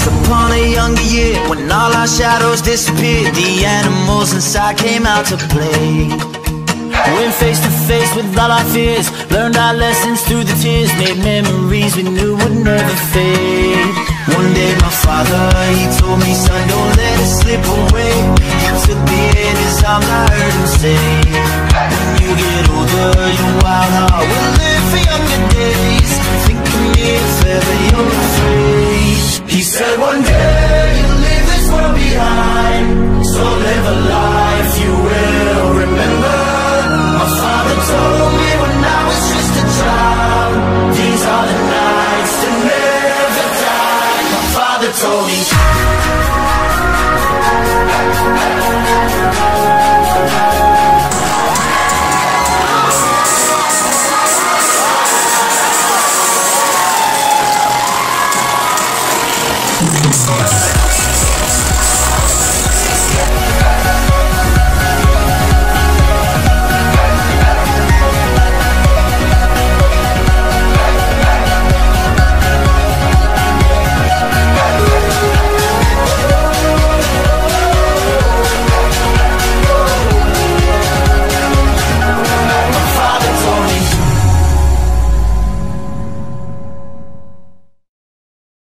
Once upon a younger year, when all our shadows disappeared, the animals inside came out to play. Went face to face with all our fears, learned our lessons through the tears, made memories we knew would never fade. One day my father, he told me, son, don't let it slip away. He took me in his arms, I heard him say, when you get older, your wild heart will